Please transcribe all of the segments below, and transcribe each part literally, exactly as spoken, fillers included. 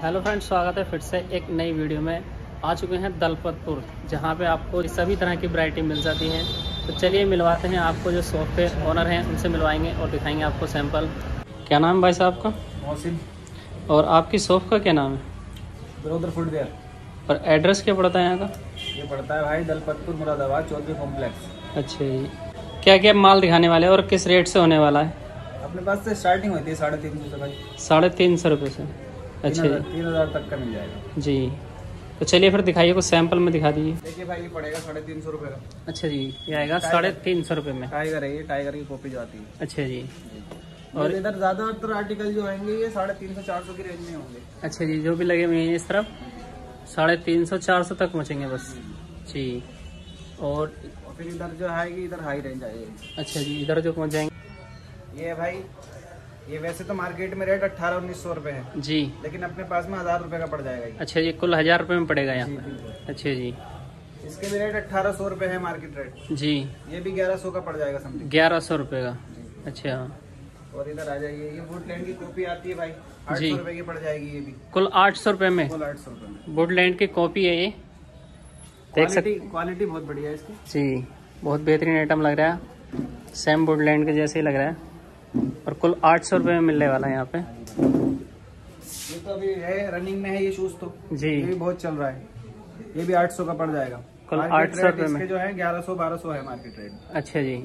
Hello friends, स्वागत है फिर से एक नई वीडियो में। आ चुके हैं दलपतपुर, जहां पे आपको सभी तरह की वैरायटी मिल जाती है। तो चलिए मिलवाते हैं आपको, जो शॉप पे ओनर हैं उनसे मिलवाएंगे और दिखाएंगे आपको सैंपल। क्या नाम है भाई साहब का? मोहसिन। और आपकी शॉप का क्या नाम है? Brother footwear. और एड्रेस क्या पड़ता है यहाँ का? ये पड़ता है भाई दलपतपुर मुरादाबाद चौधरी कॉम्प्लेक्स। अच्छा जी, क्या क्या माल दिखाने वाले हैं और किस रेट से होने वाला है? अपने पास से स्टार्टिंग होती है साढ़े तीन सौ से भाई। साढ़े तीन सौ रुपये से? अच्छा जी, तीन हज़ार तक का मिल जाएगा जी। तो चलिए फिर दिखाइए, कुछ सैंपल में दिखा दीजिए। देखिए भाई, ये पड़ेगा साढ़े तीन सौ रुपये का। अच्छा जी, ये आएगा साढ़े तीन सौ रुपये में। टाइगर है ये, टाइगर की कॉपी जो आती है। अच्छा जी। और इधर ज्यादातर आर्टिकल जो आएंगे ये साढ़े तीन सौ चार सौ की रेंज में होंगे। अच्छा जी, जो भी लगे हुए हैं इस तरफ साढ़े तीन सौ चार सौ तक पहुँचेंगे बस जी। और फिर इधर जो आएगी, इधर हाई रेंज आएगी। अच्छा जी, इधर जो पहुँच जाएंगे। ये भाई, ये वैसे तो मार्केट में रेट अट्ठारह उन्नीस सौ रुपए है जी, लेकिन अपने पास में हजार रुपए का पड़ जाएगा ये। अच्छा जी, कुल हजार रुपये में पड़ेगा यहाँ जी, पे? अच्छा जी। इसके भी रेट अट्ठारह सौ रुपए है मार्केट रेट जी, ये भी ग्यारह सौ का पड़ जाएगा समथिंग। ग्यारह सौ रुपये का? अच्छा। और इधर आ जाइए, ये वुडलैंड की कॉपी आती है भाई, आठ जी। सौ रुपए की पड़ जाएगी ये भी। कुल आठ सौ रुपये में कुल आठ सौ रुपए में वुडलैंड की कॉपी है ये, देख सकते। क्वालिटी क्वालिटी बहुत बढ़िया है इसकी जी, बहुत बेहतरीन आइटम लग रहा है, सेम वुडलैंड के जैसे ही लग रहा है। और कुल आठ सौ रुपये में मिलने वाला है यहाँ पे। ये तो अभी है रनिंग में है ये शूज तो जी, ये भी बहुत चल रहा है। ये भी आठ सौ का पड़ जाएगा। कुल मार्केट आठ सौ रेट रुपये में। इसके जो है ग्यारह सौ बारह सौ है मार्केट रेट। अच्छा जी।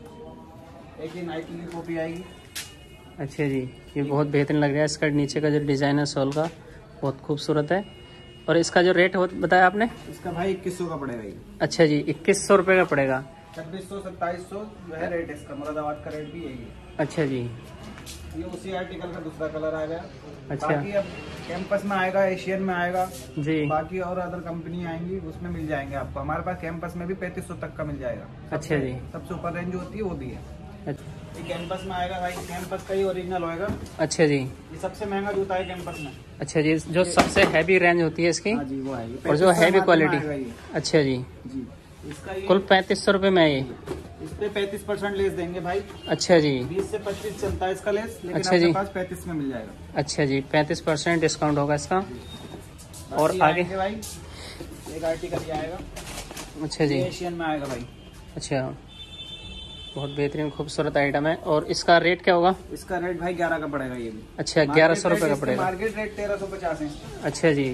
एक ही नाइकी की कॉपी आएगी। अच्छा जी, ये बहुत बेहतरीन लग रहा है। इसका नीचे का जो डिज़ाइन है सोल का, बहुत खूबसूरत है। और इसका जो रेट हो बताया आपने? इसका भाई इक्कीस सौ का पड़ेगा ये। अच्छा जी, इक्कीस सौ रुपये का पड़ेगा। छब्बीस सौ सत्ताईस सौ जो है रेट इसका, मुरादाबाद का रेट भी यही है। अच्छा जी। ये उसी आर्टिकल का दूसरा कलर आ गया। अच्छा। बाकी अब कैंपस में आएगा, एशियन में आएगा जी। बाकी और अदर कंपनी आएंगी उसमें मिल जाएंगे आपको। हमारे पास कैंपस में भी पैंतीस सौ तक का मिल जाएगा। अच्छा जी। सबसे ऊपर रेंज होती है वो भी है। अच्छा, ये कैंपस में आएगा भाई, कैंपस का ही ओरिजिनल होएगा। अच्छा जी। ये सबसे महंगा जूता है कैंपस में। अच्छा जी, जो सबसे हैवी रेंज होती है इसकी? हाँ जी, वो है। और जो हैवी क्वालिटी? ये अच्छा जी। जी, इसका ये कुल पैंतीस सौ रुपये में है ये? इस पे पैंतीस परसेंट लेस देंगे भाई। अच्छा जी। बीस से पच्चीस चलता है इसका लेस, लेकिन अच्छा जी। आपके पास पैंतीस में मिल जाएगा। अच्छा जी, पैंतीस परसेंट डिस्काउंट होगा इसका। और बाकी आगे आएंगे भाई, एक आर्टिकल ये आएगा। अच्छा जी। ये एशियन में आएगा भाई। अच्छा, बहुत बेहतरीन खूबसूरत आइटम है। और इसका रेट क्या होगा? इसका रेट भाई ग्यारह का पड़ेगा ये भी। अच्छा, ग्यारह सौ रुपये का पड़ेगा। मार्केट रेट तेरह सौ पचास है। अच्छा जी।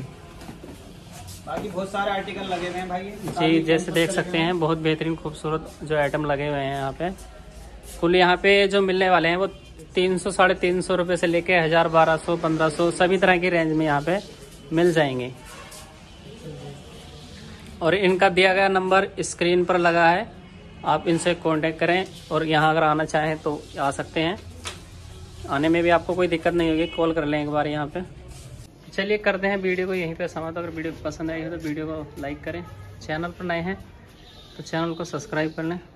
बाकी बहुत सारे आर्टिकल लगे हुए हैं भाई। जी, जैसे देख सकते हैं बहुत बेहतरीन खूबसूरत जो आइटम लगे हुए हैं यहाँ पे। कुल यहाँ पे जो मिलने वाले हैं वो तीन सौ साढ़े तीन सौ रुपये से लेके हज़ार बारह सौ पंद्रह सौ सभी तरह की रेंज में यहाँ पे मिल जाएंगे। और इनका दिया गया नंबर स्क्रीन पर लगा है, आप इनसे कांटेक्ट करें। और यहाँ अगर आना चाहें तो आ सकते हैं, आने में भी आपको कोई दिक्कत नहीं होगी, कॉल कर लें एक बार यहाँ पे। चलिए करते हैं वीडियो को यहीं पे समाप्त। अगर वीडियो पसंद आई हो तो वीडियो को लाइक करें, चैनल पर नए हैं तो चैनल को सब्सक्राइब कर लें।